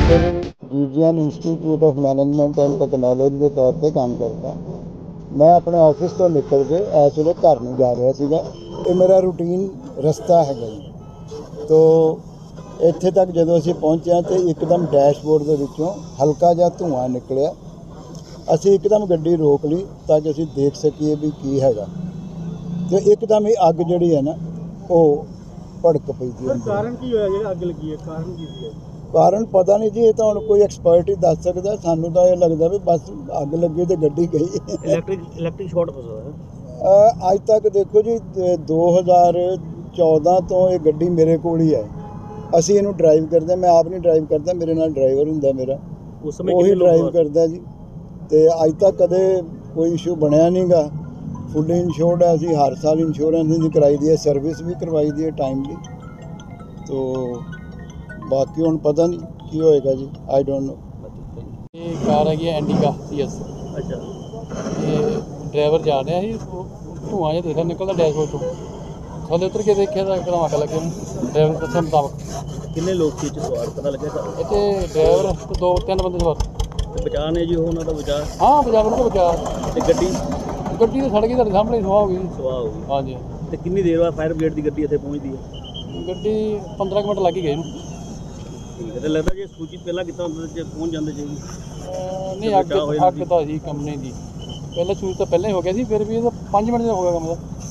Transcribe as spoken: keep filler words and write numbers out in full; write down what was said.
GGN institute of management and technology के तौर पे काम करता। मैं अपने ऑफिस तो निकल के इस वे घर नहीं जा रहा सीगा। ये मेरा रूटीन रस्ता है जी। तो ਇੱਥੇ तक जो असी पहुँचे तो एकदम डैशबोर्ड के विचों हल्का जिहा धुआं निकलिया। असी एकदम गड्डी रोक ली ताकि असी देख सकीए भी की हैगा। तो एकदम ही अग जिहड़ी है ना वो भड़क पई थी। कारण की होया जिहड़ा अग लगी है? कारण की सी? कारण पता नहीं जी, ये तो हुण कोई एक्सपर्ट ही दस सकदा। सानू तो ये लगता भी बस अग लगी तो गड्डी गई। इलैक्ट्रिक इलैक्ट्रिक शॉर्ट हो सकदा है। अज तक देखो जी दो हज़ार चौदह तो ये गड्डी मेरे कोल ही है। ਅਸੀਂ ਇਹਨੂੰ ਡਰਾਈਵ ਕਰਦੇ, मैं आप नहीं ड्राइव करता, मेरे नाल ड्राइवर ਹੁੰਦਾ मेरा, उस समय ਉਹੀ ਡਰਾਈਵ ਕਰਦਾ ਜੀ। ਤੇ ਅੱਜ ਤੱਕ ਕਦੇ ਕੋਈ ਇਸ਼ੂ ਬਣਿਆ ਨਹੀਂਗਾ। ਫੁੱਲੀ ਇੰਸ਼ੋਰਡ ਹੈ, ਅਸੀਂ ਹਰ ਸਾਲ ਇੰਸ਼ੋਰੈਂਸ ਦੀ ਕਰਵਾਈ ਦੀ ਹੈ, ਸਰਵਿਸ ਵੀ ਕਰਵਾਈ ਦੀ ਹੈ ਟਾਈਮਲੀ। तो बाकी ਹੁਣ पता नहीं ਕੀ ਹੋਏਗਾ जी, आई डोंट नो। ये कार है एंडिका सी एस। अच्छा, ये ड्राइवर जा रहा है, धुआं जिहा देखा निकलदा डैशबोर्ड ਤੋਂ। थोड़े उतर के देखिए तो एकदम अग लगे ड्राइवर के दस्सण मुताबक। किन्ने लोग सी च सवार पता लगे था? इतने ड्राइवर तो दो तीन बंदे सवार। ते बचा ने जी उन्होंने तो बचा। हाँ बचा बिल्कुल बचा। ते गड्डी गड्डी तो सड़ गई, तेरे सामने सुहा हो गई। सवाह हो गई। हाँ जी। ते कितनी देर बाद फायर ब्रिगेड की गड्डी इत्थे पहुंचदी है? गड्डी पंद्रह मिनट लग ही गए। ठीक है। ते लगदा जे सूचित पहला कितना होंदा जे पहुंच जांदे जी? नहीं अग अग तो असी कम नहीं दी। पहले सूच तो पहले ही हो गया सी, फिर भी तो पाँच मिनट हो गया कम।